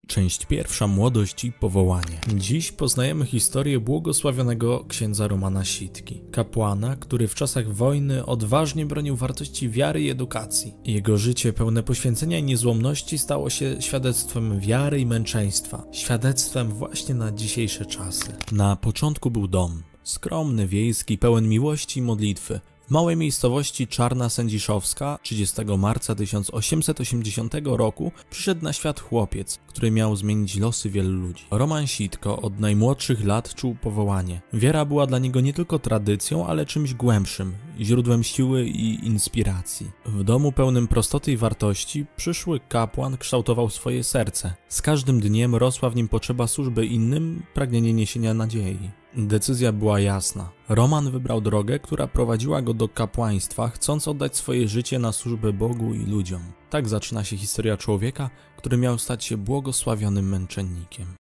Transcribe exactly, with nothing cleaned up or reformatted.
Część pierwsza. Młodość i powołanie. Dziś poznajemy historię błogosławionego księdza Romana Sitki, kapłana, który w czasach wojny odważnie bronił wartości wiary i edukacji. Jego życie pełne poświęcenia i niezłomności stało się świadectwem wiary i męczeństwa, świadectwem właśnie na dzisiejsze czasy. Na początku był dom, skromny, wiejski, pełen miłości i modlitwy. W małej miejscowości Czarna Sędziszowska trzydziestego marca tysiąc osiemset osiemdziesiątego roku przyszedł na świat chłopiec, który miał zmienić losy wielu ludzi. Roman Sitko od najmłodszych lat czuł powołanie. Wiara była dla niego nie tylko tradycją, ale czymś głębszym, źródłem siły i inspiracji. W domu pełnym prostoty i wartości przyszły kapłan kształtował swoje serce. Z każdym dniem rosła w nim potrzeba służby innym, pragnienie niesienia nadziei. Decyzja była jasna. Roman wybrał drogę, która prowadziła go do kapłaństwa, chcąc oddać swoje życie na służbę Bogu i ludziom. Tak zaczyna się historia człowieka, który miał stać się błogosławionym męczennikiem.